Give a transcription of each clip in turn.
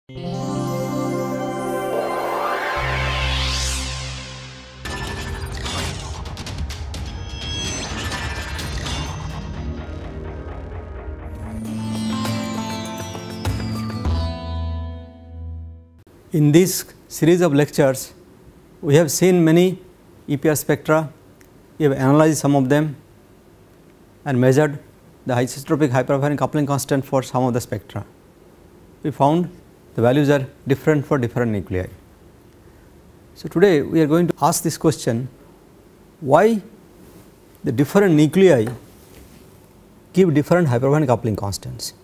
In this series of lectures, we have seen many EPR spectra, we have analyzed some of them and measured the isotropic hyperfine coupling constant for some of the spectra. We found the values are different for different nuclei. So, today we are going to ask this question, why the different nuclei give different hyperfine coupling constants.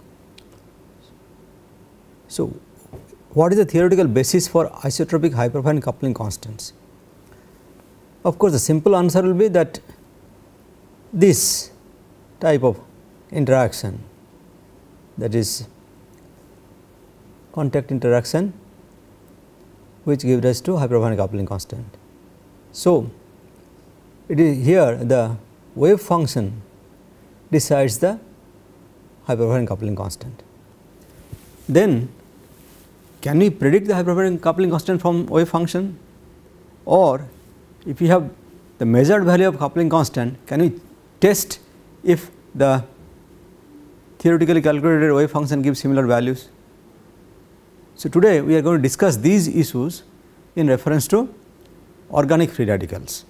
So, what is the theoretical basis for isotropic hyperfine coupling constants? Of course, the simple answer will be that this type of interaction, that is contact interaction, which gives rise to hyperfine coupling constant. So, it is here the wave function decides the hyperfine coupling constant. Then can we predict the hyperfine coupling constant from wave function, or if we have the measured value of coupling constant, can we test if the theoretically calculated wave function gives similar values? So, today we are going to discuss these issues in reference to organic free radicals.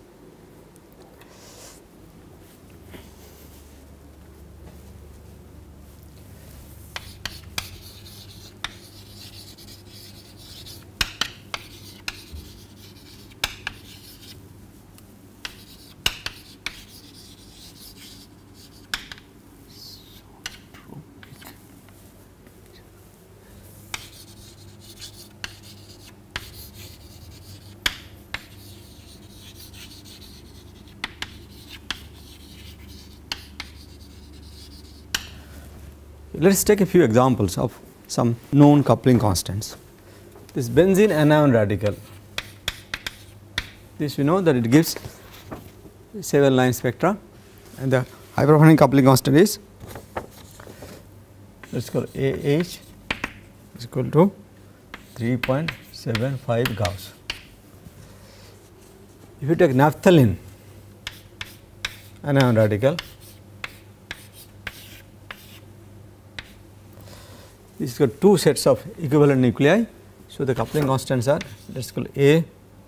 Let us take a few examples of some known coupling constants. This benzene anion radical, this we know that it gives 7 line spectra, and the hyperfine coupling constant is, let us call AH is equal to 3.75 Gauss. If you take naphthalene anion radical, this has got 2 sets of equivalent nuclei. So, the coupling constants are, let us call A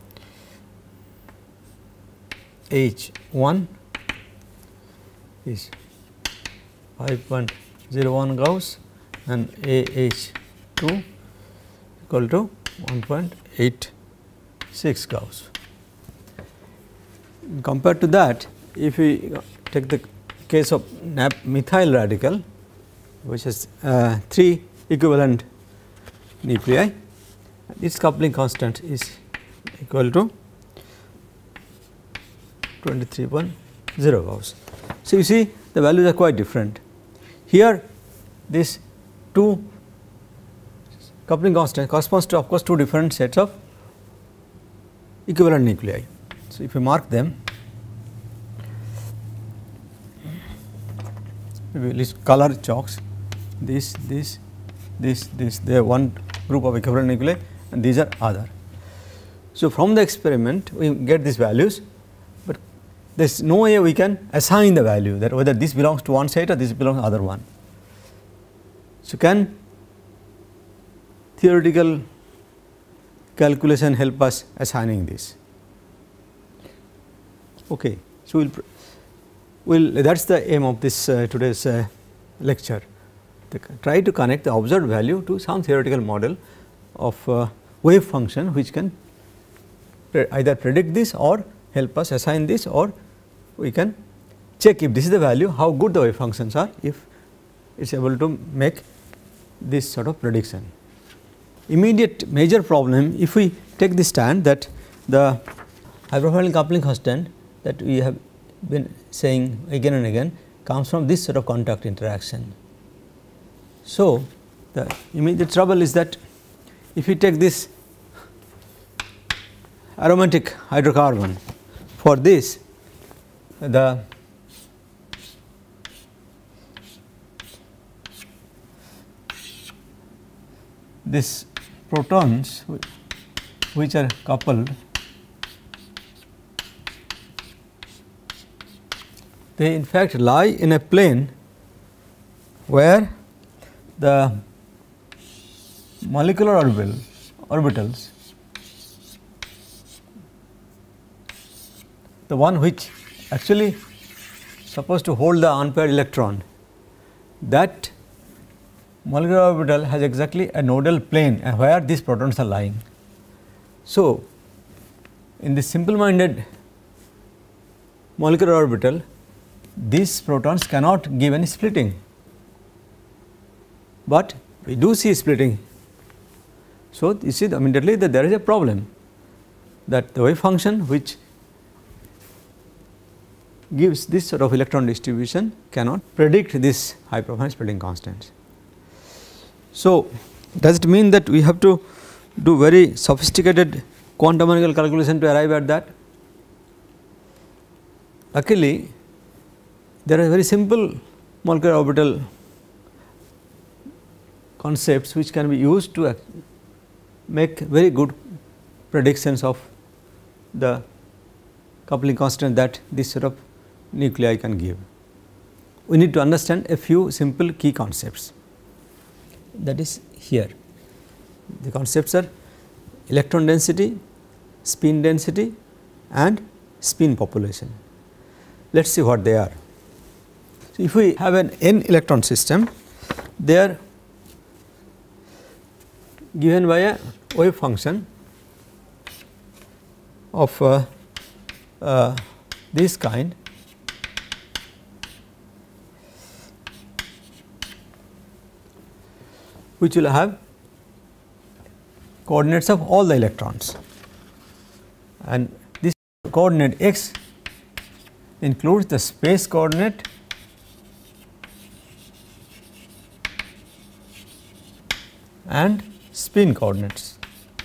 H1 is 5.01 Gauss and AH2 equal to 1.86 Gauss. Compared to that, if we take the case of methyl radical, which has 3 equivalent nuclei, its coupling constant is equal to 23.0 Gauss. So, you see the values are quite different. Here this 2 coupling constant corresponds to, of course, 2 different sets of equivalent nuclei. So, if you mark them, maybe at least color chalks, this, they are one group of equivalent nuclei and these are other. So, from the experiment we get these values, but there is no way we can assign the value, that whether this belongs to one set or this belongs to other one. So, can theoretical calculation help us assigning this? Okay. So, that is the aim of this today's lecture. Try to connect the observed value to some theoretical model of wave function, which can either predict this or help us assign this, or we can check if this is the value, how good the wave functions are, if it is able to make this sort of prediction. Immediate major problem, if we take the stand that the hyperfine coupling constant that we have been saying again and again comes from this sort of contact interaction. So, the immediate trouble is that if we take this aromatic hydrocarbon, for this this protons which are coupled, they in fact lie in a plane where the molecular orbitals, the one which actually supposed to hold the unpaired electron, that molecular orbital has exactly a nodal plane where these protons are lying. So, in the simple minded molecular orbital, these protons cannot give any splitting, but we do see splitting. So, you see immediately that there is a problem, that the wave function which gives this sort of electron distribution cannot predict this high performance splitting constants. So, does it mean that we have to do very sophisticated quantum mechanical calculation to arrive at that? Luckily, there are very simple molecular orbital concepts which can be used to make very good predictions of the coupling constant that this sort of nuclei can give. We need to understand a few simple key concepts, that is here. The concepts are electron density, spin density and spin population. Let us see what they are. So, if we have an n electron system, they are given by a wave function of this kind, which will have coordinates of all the electrons, and this coordinate x includes the space coordinate and spin coordinates.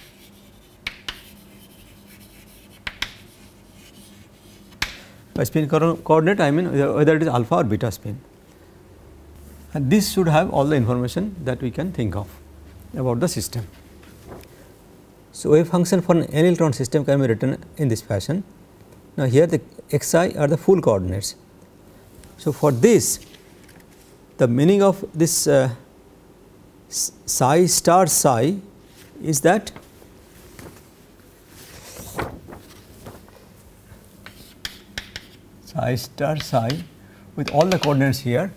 By spin coordinate I mean whether it is alpha or beta spin, and this should have all the information that we can think of about the system. So, wave function for an n electron system can be written in this fashion. Now, here the xi are the full coordinates. So, for this the meaning of this psi star psi is that psi star psi with all the coordinates here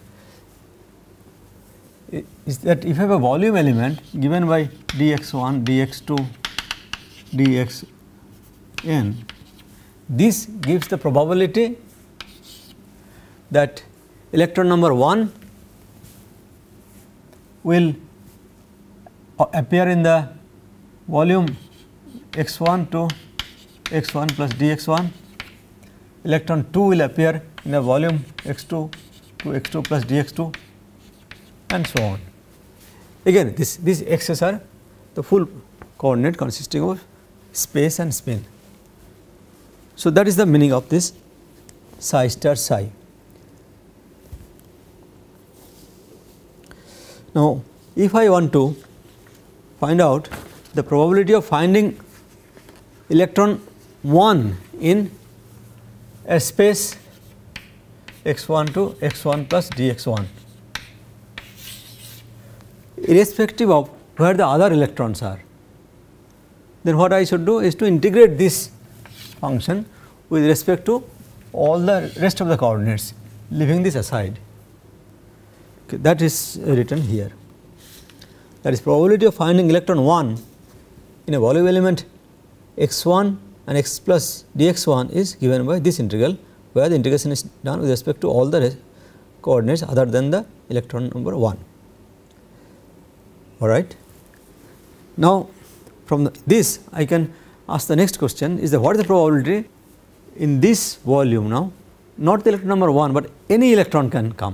is that if you have a volume element given by dx1, dx2, dxn, this gives the probability that electron number 1 will appear in the volume x1 to x1 plus dx1, electron 2 will appear in the volume x2 to x2 plus dx2 and so on. Again these x's are the full coordinate consisting of space and spin. So, that is the meaning of this psi star psi. Now, if I want to find out the probability of finding electron 1 in a space x1 to x1 plus dx1, irrespective of where the other electrons are, then what I should do is to integrate this function with respect to all the rest of the coordinates, leaving this aside. Okay, that is written here. That is, probability of finding electron 1 in a volume element x1 and x plus dx1 is given by this integral, where the integration is done with respect to all the coordinates other than the electron number 1. All right. Now, from this I can ask the next question is that what is the probability in this volume now, not the electron number 1, but any electron can come.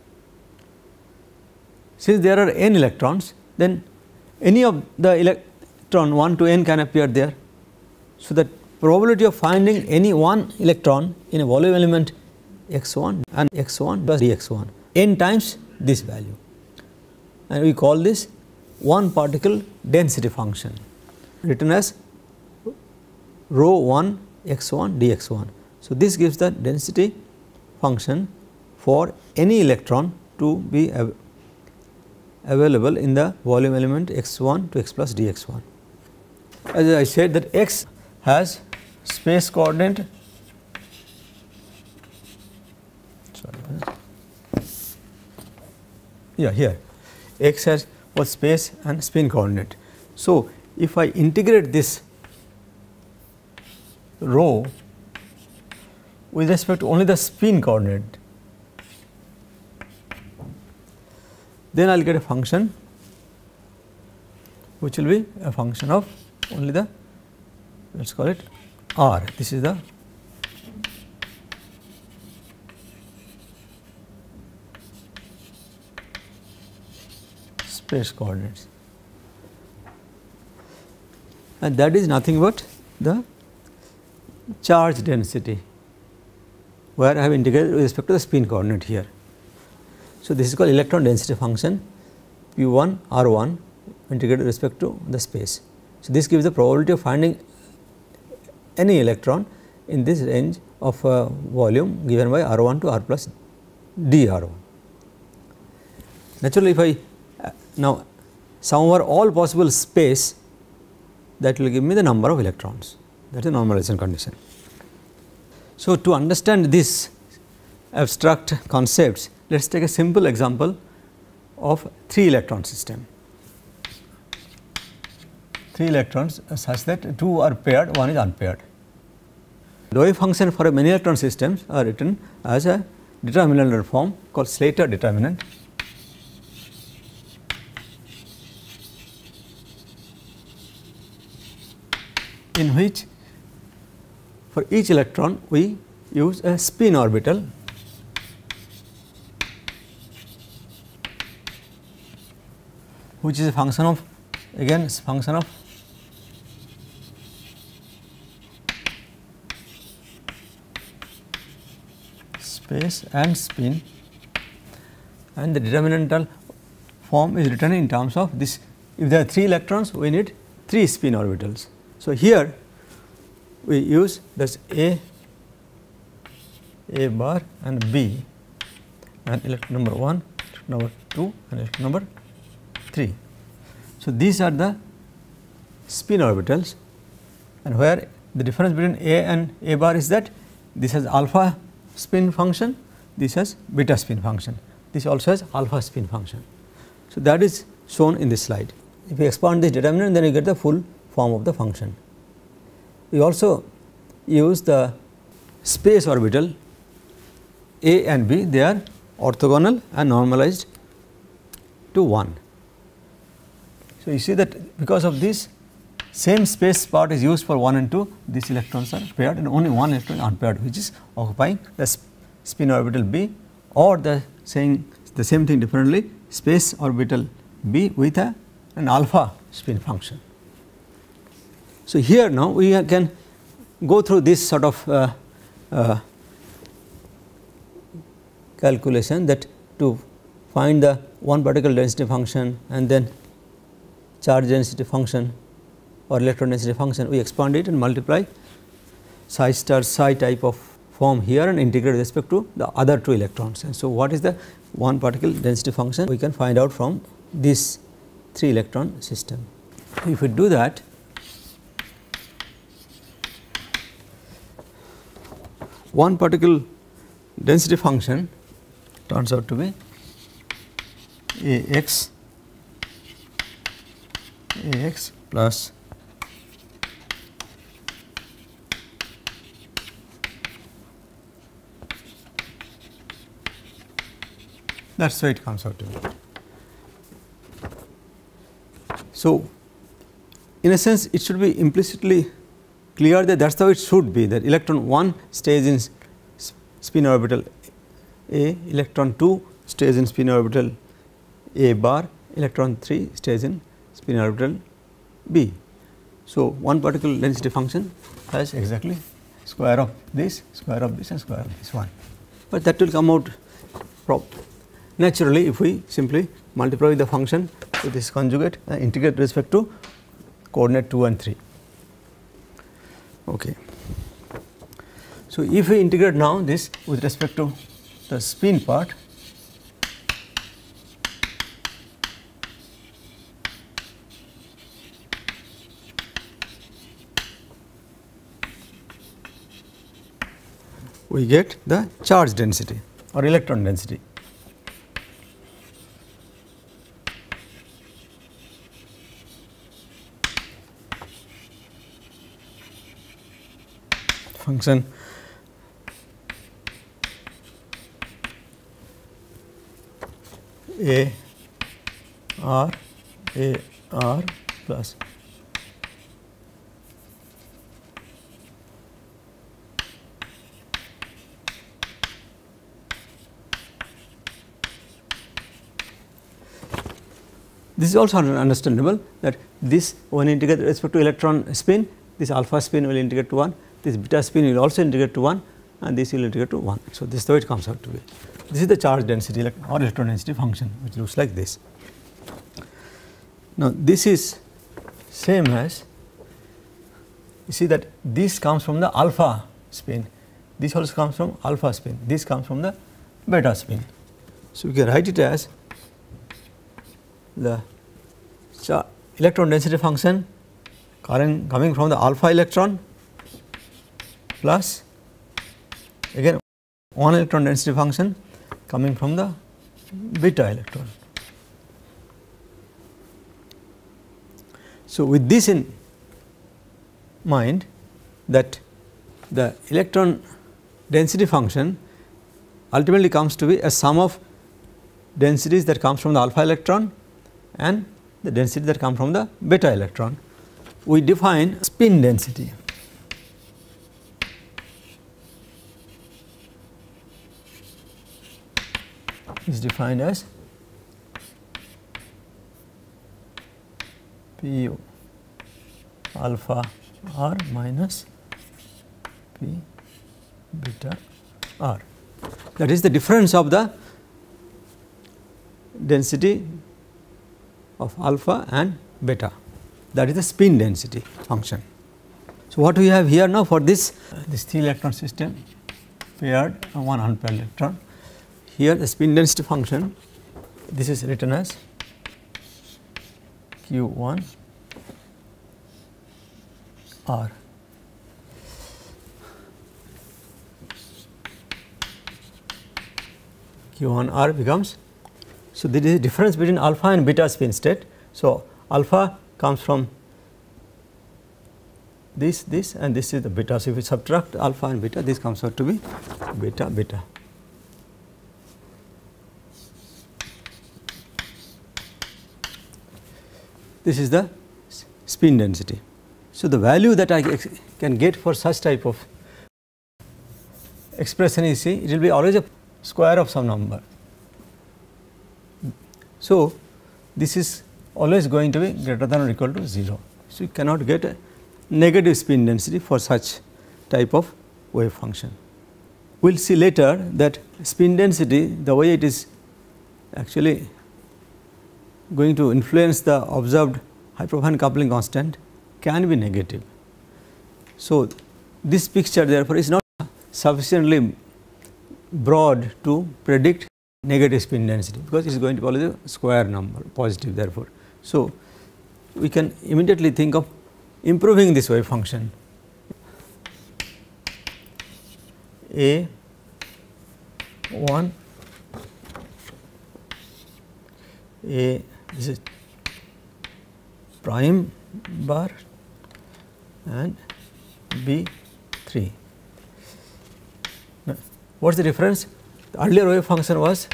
Since there are n electrons, then any of the electron 1 to n can appear there. So, the probability of finding any one electron in a volume element x1 and x1 plus dx1 n times this value, and we call this one particle density function written as rho 1 x1 dx1. So, this gives the density function for any electron to be available in the volume element x1 to x plus dx1. As I said that x has space coordinate, here x has both space and spin coordinate. So, if I integrate this rho with respect to only the spin coordinate, then I will get a function which will be a function of only the, let us call it r. This is the space coordinates, and that is nothing but the charge density, where I have integrated with respect to the spin coordinate here. So, this is called electron density function P1 R1 integrated with respect to the space. So, this gives the probability of finding any electron in this range of volume given by R1 to R plus d R1. Naturally, if I now sum over all possible space, that will give me the number of electrons. That is a normalization condition. So, to understand this abstract concepts, let us take a simple example of 3 electron system. 3 electrons such that 2 are paired, 1 is unpaired. The wave function for a many electron systems are written as a determinant form called Slater determinant. In which for each electron we use a spin orbital which is a function of, again function of space and spin, and the determinantal form is written in terms of this. If there are 3 electrons, we need 3 spin orbitals. So, here we use this A bar and B, and electron number 1, number 2 and electron number 3. So, these are the spin orbitals, and where the difference between A and A bar is that this has alpha spin function, this has beta spin function, this also has alpha spin function. So, that is shown in this slide. If you expand this determinant, then you get the full form of the function. We also use the space orbital A and B, they are orthogonal and normalized to 1. So, you see that because of this same space part is used for 1 and 2, these electrons are paired and only one electron is unpaired, which is occupying the spin orbital B, or the saying the same thing differently, space orbital B with an alpha spin function. So, here now we can go through this sort of calculation, that to find the one particle density function and then charge density function or electron density function, we expand it and multiply psi star psi type of form here and integrate with respect to the other 2 electrons. And so, what is the one particle density function we can find out from this 3 electron system. If we do that, one particle density function turns out to be Ax plus that is why it comes out to be. So, in a sense it should be implicitly clear that is how it should be, that electron 1 stays in spin orbital A, electron 2 stays in spin orbital A bar, electron 3 stays in spin orbital B. So, one particle density function has exactly square of this and square of this one, but that will come out naturally if we simply multiply the function with this conjugate and integrate with respect to coordinate 2 and 3. Okay. So, if we integrate now this with respect to the spin part, we get the charge density or electron density. Function A r plus this is also understandable that this when integrate with respect to electron spin, this alpha spin will integrate to 1, this beta spin will also integrate to 1 and this will integrate to 1. So, this is the way it comes out to be. This is the charge density or electron density function which looks like this. Now, this is same as you see that this comes from the alpha spin, this also comes from alpha spin, this comes from the beta spin. So, we can write it as the electron density function coming from the alpha electron plus again one electron density function coming from the beta electron. So, with this in mind that the electron density function ultimately comes to be a sum of densities that comes from the alpha electron and the density that come from the beta electron. We define spin density. Is defined as P alpha r minus P beta r. That is the difference of the density of alpha and beta, that is the spin density function. So, what we have here now for this 3 electron system paired and 1 unpaired electron, here the spin density function, this is written as Q1 R. Q1 R becomes, so there is a difference between alpha and beta spin state. So, alpha comes from this and this is the beta. So, if we subtract alpha and beta, this comes out to be beta beta. This is the spin density. So, the value that I can get for such type of expression is, see, it will be always a square of some number. So, this is always going to be greater than or equal to 0. So, you cannot get a negative spin density for such type of wave function. We will see later that spin density, the way it is actually going to influence the observed hyperfine coupling constant can be negative. So, this picture therefore is not sufficiently broad to predict negative spin density, because it is going to be always a square number, positive therefore. So, we can immediately think of improving this wave function. A 1, A this is prime bar and B 3. Now, what is the difference? The earlier wave function was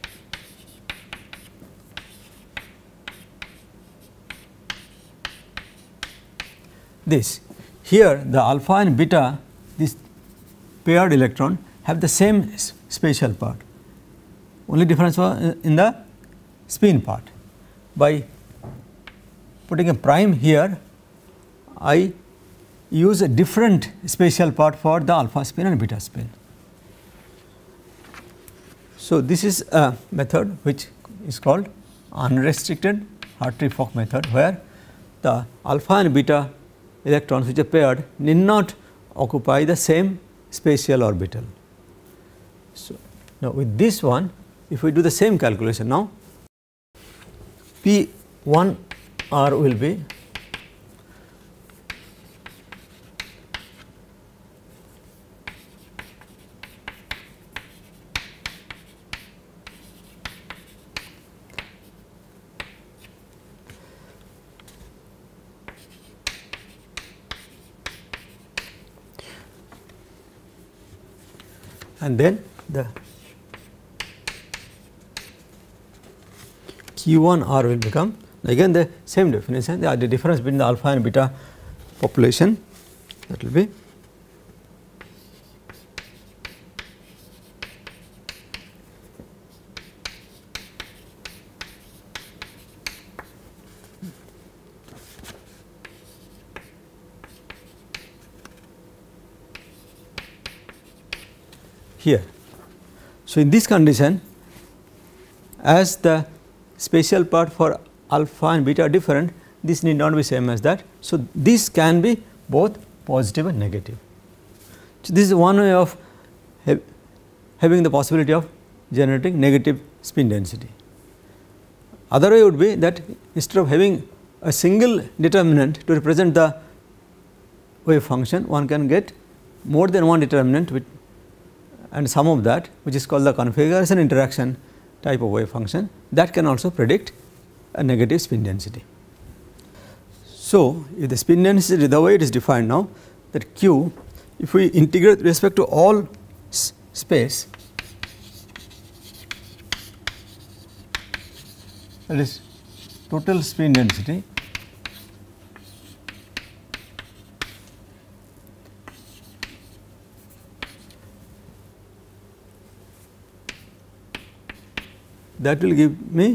this. Here the alpha and beta, this paired electron, have the same spatial part, only difference was in the spin part. By putting a prime here, I use a different spatial part for the alpha spin and beta spin. So, this is a method which is called unrestricted Hartree-Fock method, where the alpha and beta electrons which are paired need not occupy the same spatial orbital. So, now with this one, if we do the same calculation now, P1 R will be and then the Q1 R will become again the same definition, the difference between the alpha and beta population, that will be here. So, in this condition, as the spatial part for alpha and beta are different, this need not be same as that. So, this can be both positive and negative. So, this is one way of having the possibility of generating negative spin density. Other way would be that instead of having a single determinant to represent the wave function, one can get more than one determinant with and sum of that, which is called the configuration interaction type of wave function, that can also predict a negative spin density. So, if the spin density, the way it is defined now, that Q, if we integrate with respect to all space, that is total spin density that will give me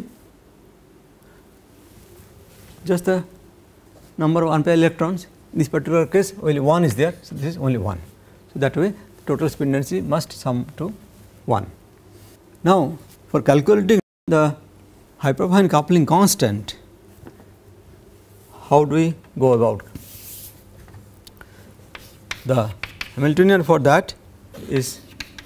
just the number of unpaired electrons. In this particular case only one is there, so this is only one. So, that way total spin density must sum to 1. Now, for calculating the hyperfine coupling constant, how do we go about? The Hamiltonian for that is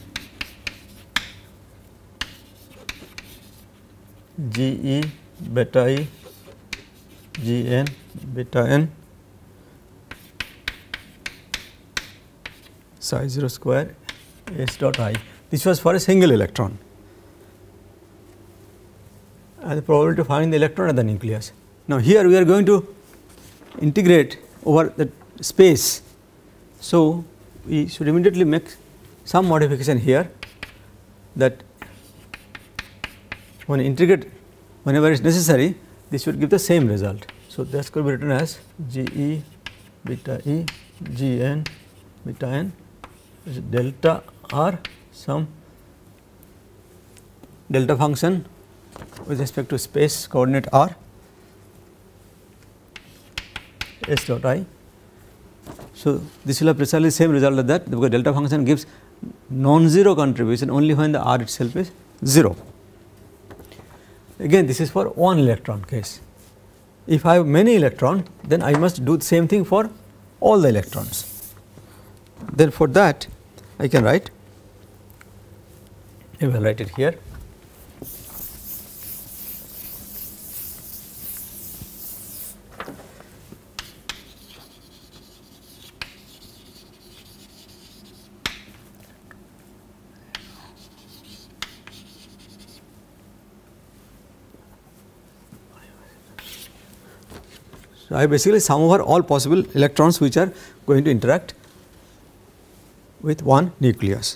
G E beta E G N beta N psi 0 square S dot I. This was for a single electron, and the probability to find the electron at the nucleus. Now, here we are going to integrate over the space. So, we should immediately make some modification here, that when integrate whenever it is necessary, this should give the same result. So, this could be written as G E beta E G N beta N delta R, some delta function with respect to space coordinate R S dot I. So, this will have precisely the same result as that, because delta function gives non-zero contribution only when the R itself is 0. Again, this is for one electron case. If I have many electrons, then I must do the same thing for all the electrons. Then for that I can write, I will write it here. So, I basically sum over all possible electrons which are going to interact with one nucleus.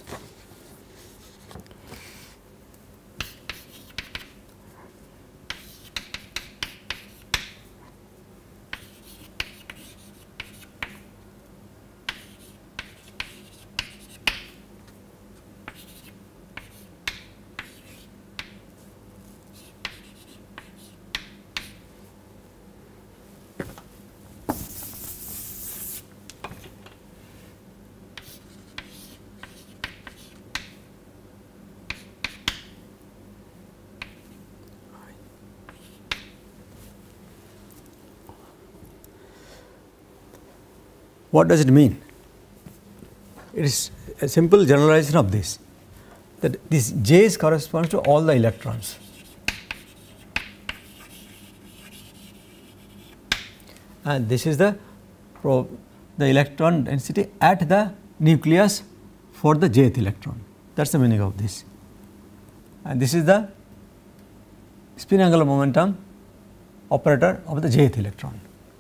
What does it mean? It is a simple generalization of this, that this J corresponds to all the electrons. And this is the electron density at the nucleus for the jth electron. That is the meaning of this. And this is the spin angular momentum operator of the jth electron.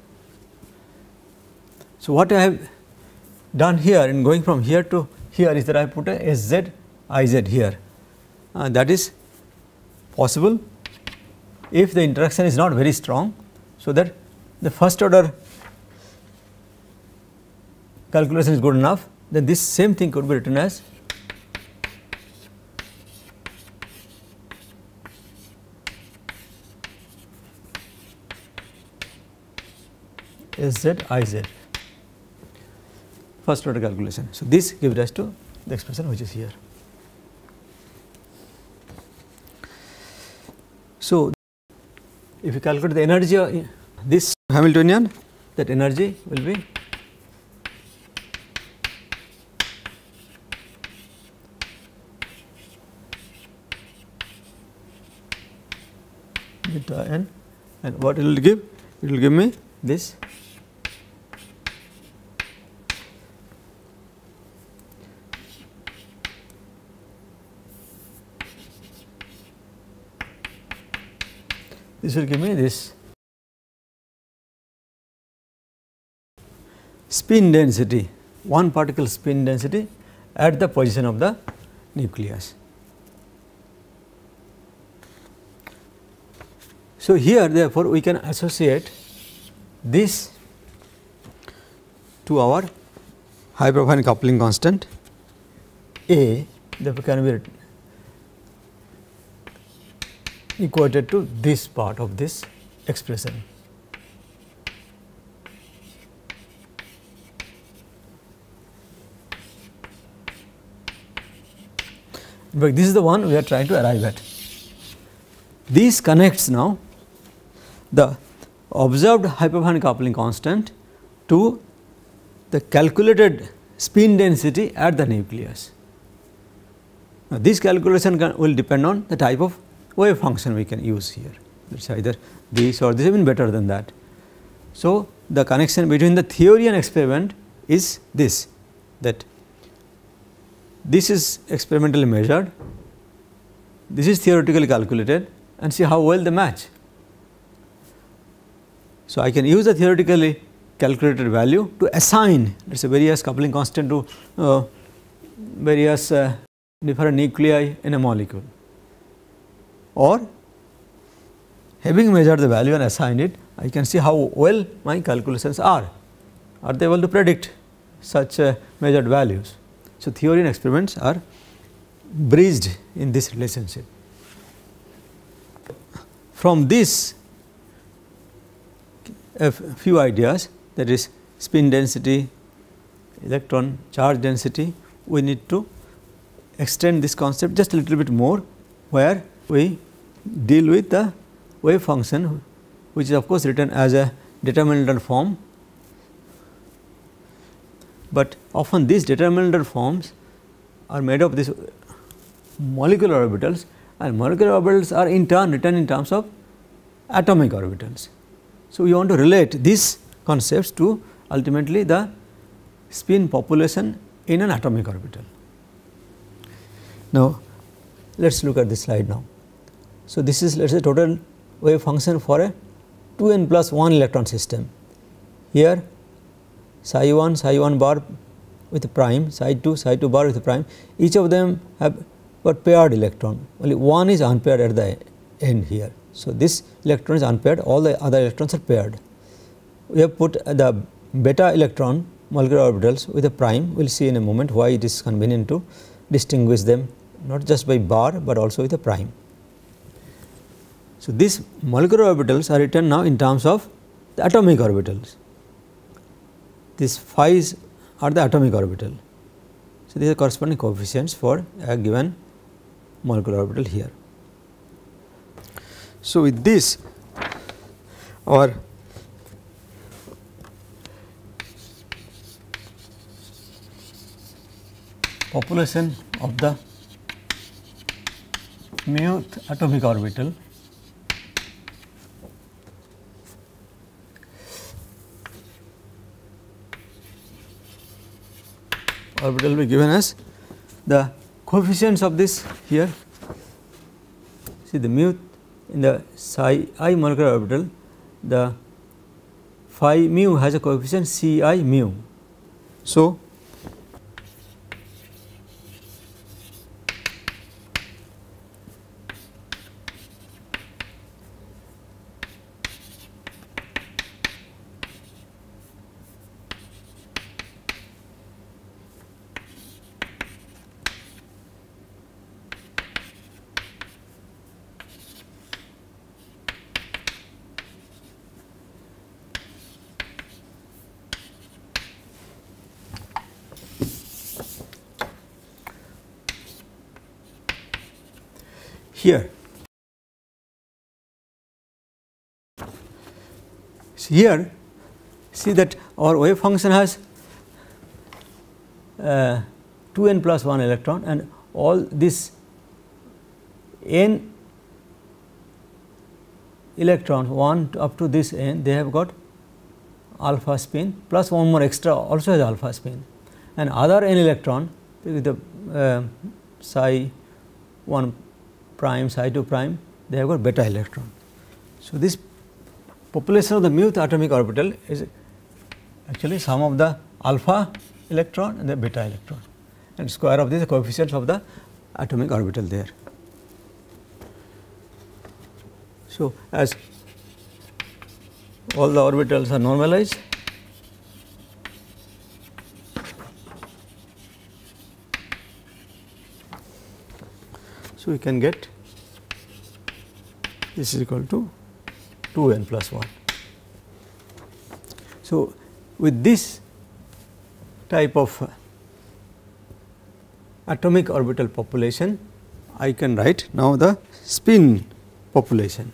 So, what I have done here in going from here to here is that I put a Sz Iz here, that is possible if the interaction is not very strong. So, that the first order calculation is good enough, then this same thing could be written as Sz Iz, first order calculation. So, this gives rise to the expression which is here. So, if you calculate the energy of this Hamiltonian, that energy will be beta n, and what it will give? It will give me this will give me this spin density, one particle spin density at the position of the nucleus. So, here therefore, we can associate this to our hyperfine coupling constant A, therefore, can be equated to this part of this expression. But this is the one we are trying to arrive at. This connects now the observed hyperfine coupling constant to the calculated spin density at the nucleus. Now, this calculation will depend on the type of wave function we can use here. It is either this or this, even better than that. So, the connection between the theory and experiment is this, that this is experimentally measured, this is theoretically calculated, and see how well they match. So, I can use the theoretically calculated value to assign, let us say, various coupling constant to various different nuclei in a molecule, or having measured the value and assigned it, I can see how well my calculations are they able to predict such measured values. So, theory and experiments are bridged in this relationship. From this, a few ideas, that is spin density, electron charge density, we need to extend this concept just a little bit more, where we deal with the wave function, which is of course written as a determinant form, but often these determinant forms are made of these molecular orbitals, and molecular orbitals are in turn written in terms of atomic orbitals. So, we want to relate these concepts to ultimately the spin population in an atomic orbital. Now, let us look at this slide now. So, this is, let us say, total wave function for a 2n plus 1 electron system. Here psi 1 bar with prime, psi 2 bar with prime, each of them have got paired electron, only one is unpaired at the end here. So, this electron is unpaired, all the other electrons are paired. We have put the beta electron molecular orbitals with a prime, we will see in a moment why it is convenient to distinguish them not just by bar, but also with a prime. So, these molecular orbitals are written now in terms of the atomic orbitals. These phi's are the atomic orbital. So, these are corresponding coefficients for a given molecular orbital here. So, with this, our population of the muth atomic orbital will be given as the coefficients of this here. See the mu in the psi I molecular orbital, the phi mu has a coefficient Ci mu. So, here see that our wave function has 2n plus 1 electron, and all this n electrons 1 up to this n, they have got alpha spin plus one more extra also has alpha spin, and other n electron with the psi 1 prime, psi 2 prime, they have got beta electron. So, this population of the muth atomic orbital is actually sum of the alpha electron and the beta electron, and square of this coefficients of the atomic orbital there. So, as all the orbitals are normalized, so we can get this is equal to 2n plus 1. So, with this type of atomic orbital population, I can write now the spin population.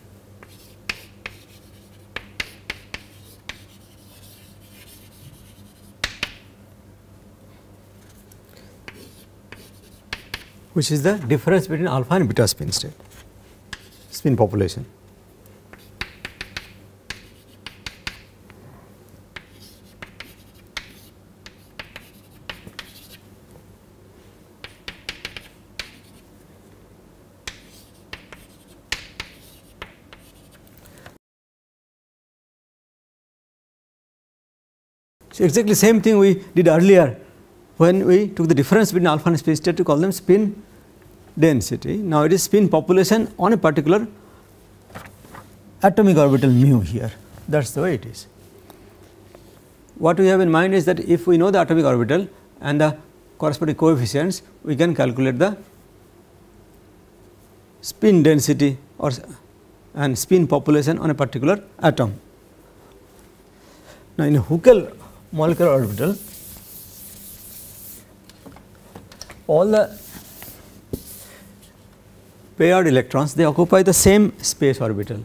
Which is the difference between alpha and beta spin state, spin population. So, exactly same thing we did earlier when we took the difference between alpha and spin state to call them spin density. Now, it is spin population on a particular atomic orbital mu here, that is the way it is. What we have in mind is that if we know the atomic orbital and the corresponding coefficients, we can calculate the spin density or and spin population on a particular atom. Now, in a Huckel molecular orbital, all the paired electrons, they occupy the same space orbital.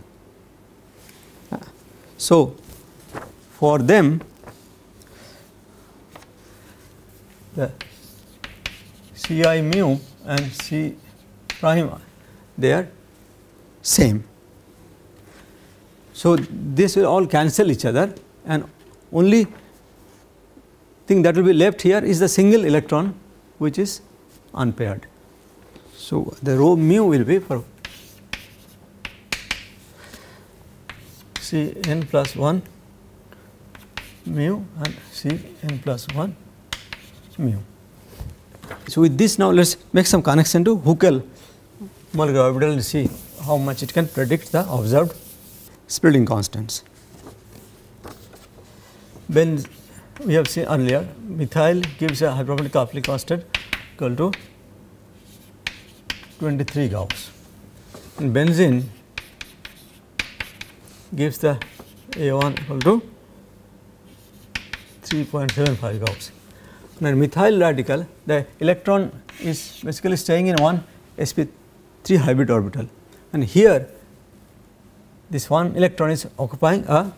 So, for them the Ci mu and C prime, they are same. So, this will all cancel each other, and only thing that will be left here is the single electron which is unpaired. So, the rho mu will be for C n plus 1 mu and C n plus 1 mu. So, with this now let us make some connection to Huckel molecular orbital and see how much it can predict the observed spreading constants. When we have seen earlier, methyl gives a hyperbolic coupling constant equal to 23 Gauss, and benzene gives the A1 equal to 3.75 Gauss. Now, in methyl radical, the electron is basically staying in one sp3 hybrid orbital, and here this one electron is occupying a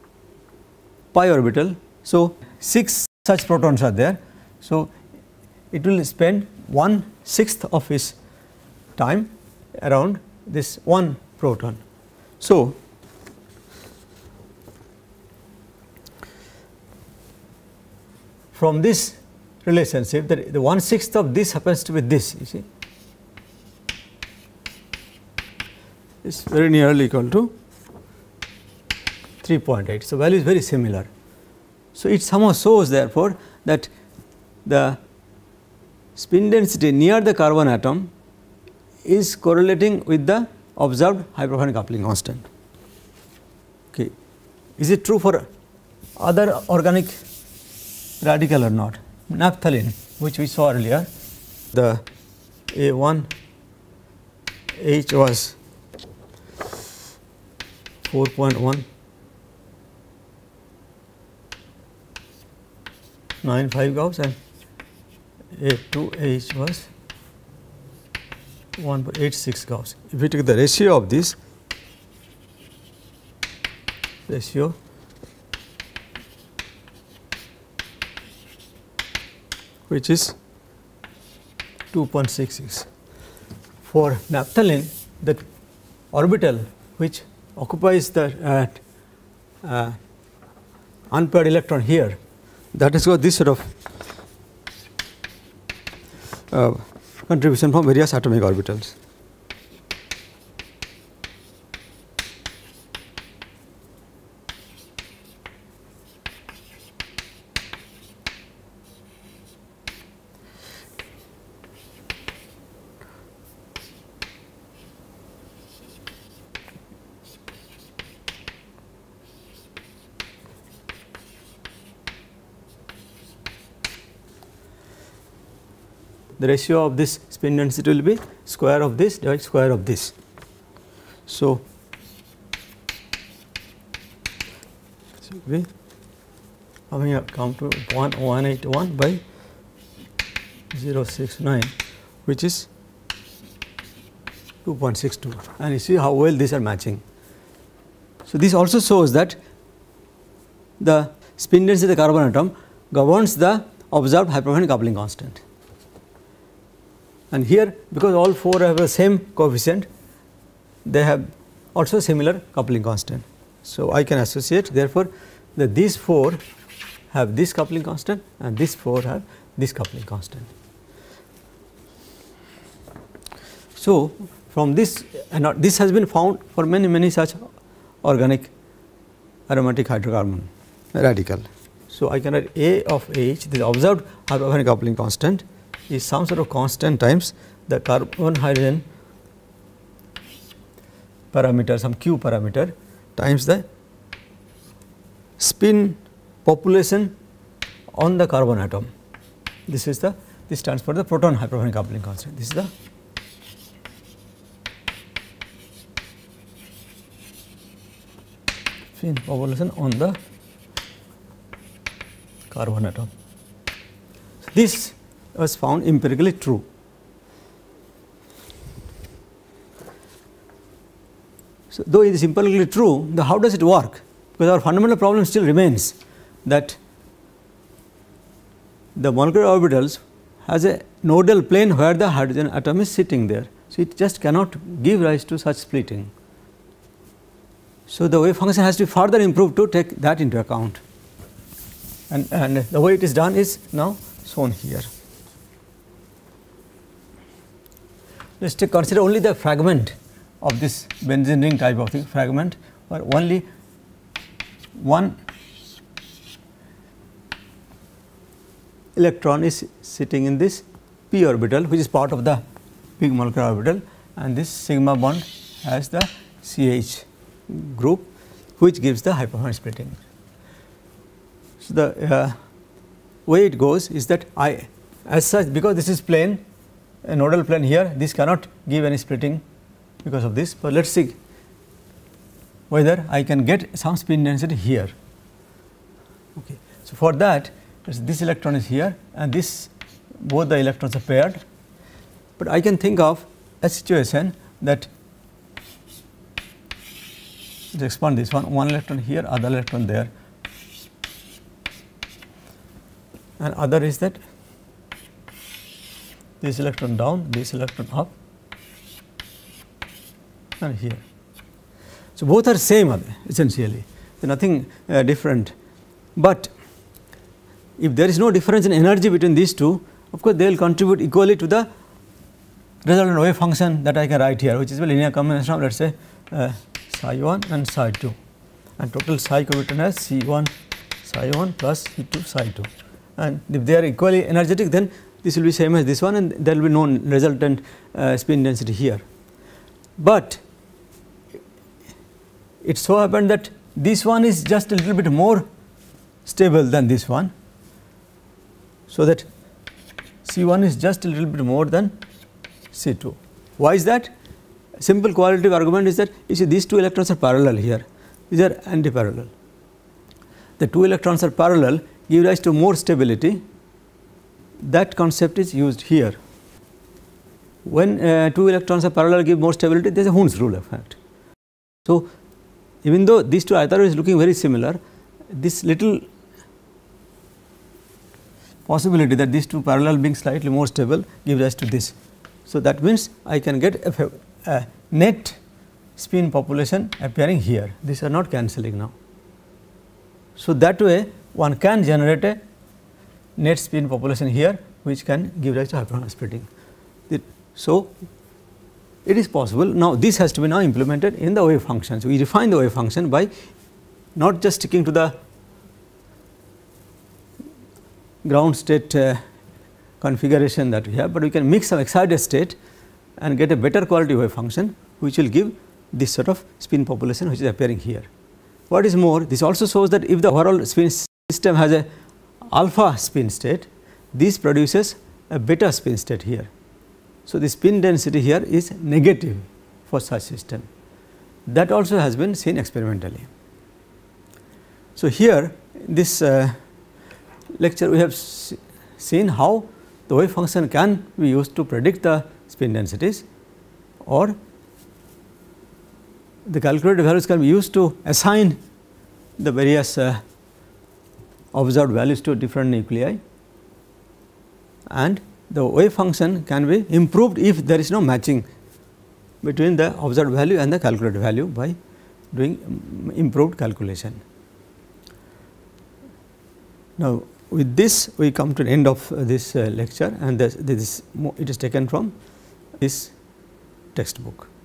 pi orbital. So, 6 such protons are there. So, it will spend 1/6 of its time around this one proton. So, from this relationship, that the 1/6 of this happens to be this, you see, is very nearly equal to 3.8. So, value is very similar. So, it somehow shows therefore that the spin density near the carbon atom is correlating with the observed hypertrophic coupling constant. Okay. Is it true for other organic radical or not? Naphthalene, which we saw earlier, the A1 H was 4.195 Gauss and A2H was 1.86 Gauss. If we take the ratio of this ratio, which is 2.66. For naphthalene, the orbital which occupies the unpaired electron here, that is got this sort of contribution from various atomic orbitals. The ratio of this spin density will be square of this divided square of this. So, we coming up come to 181 by 0.69, which is 2.62, and you see how well these are matching. So, this also shows that the spin density of the carbon atom governs the observed hypertrophic coupling constant. And here, because all four have the same coefficient, they have also similar coupling constant. So, I can associate therefore, that these four have this coupling constant and these four have this coupling constant. So, from this, and this has been found for many such organic aromatic hydrocarbon radical. So, I can write A of H, the observed hypertrophic coupling constant, is some sort of constant times the carbon hydrogen parameter, some Q parameter, times the spin population on the carbon atom. This is the, this stands for the proton hypertrophic coupling constant. This is the spin population on the carbon atom. So, this was found empirically true. So, though it is empirically true, how does it work? Because our fundamental problem still remains that the molecular orbitals has a nodal plane where the hydrogen atom is sitting there. So, it just cannot give rise to such splitting. So, the wave function has to be further improved to take that into account, and the way it is done is now shown here. Let us consider only the fragment of this benzene ring type of thing, fragment where only one electron is sitting in this p orbital, which is part of the big molecular orbital, and this sigma bond has the CH group, which gives the hypertrophic splitting. So, the way it goes is that as such, because this is plane, a nodal plane here, this cannot give any splitting because of this, but let us see whether I can get some spin density here. Okay. So, for that, this electron is here and this, both the electrons are paired, but I can think of a situation that, let's expand this one electron here, other electron there, and other is that this electron down, this electron up, and here. So, both are same essentially, so nothing different, but if there is no difference in energy between these two, of course, they will contribute equally to the resultant wave function that I can write here, which is a linear combination of let us say psi 1 and psi 2, and total psi could be written as C 1 psi 1 plus C 2 psi 2, and if they are equally energetic, then this will be same as this one, and there will be no resultant spin density here. But it so happened that this one is just a little bit more stable than this one, so that C 1 is just a little bit more than C 2. Why is that? Simple qualitative argument is that you see these two electrons are parallel here, these are anti-parallel. The two electrons are parallel give rise to more stability. That concept is used here. When two electrons are parallel give more stability, there is a Hund's rule effect. So, even though these two either is looking very similar, this little possibility that these two parallel being slightly more stable gives rise to this. So, that means I can get a net spin population appearing here, these are not cancelling now. So, that way one can generate a net spin population here, which can give rise to hyperonic splitting. So, it is possible. Now, this has to be now implemented in the wave function. So, we define the wave function by not just sticking to the ground state configuration that we have, but we can mix some excited state and get a better quality wave function, which will give this sort of spin population which is appearing here. What is more, this also shows that if the overall spin system has a alpha spin state, this produces a beta spin state here. So, the spin density here is negative for such system. That also has been seen experimentally. So, here this lecture we have seen how the wave function can be used to predict the spin densities, or the calculated values can be used to assign the various observed values to different nuclei, and the wave function can be improved if there is no matching between the observed value and the calculated value by doing improved calculation. Now, with this we come to the end of this lecture, and it is taken from this textbook.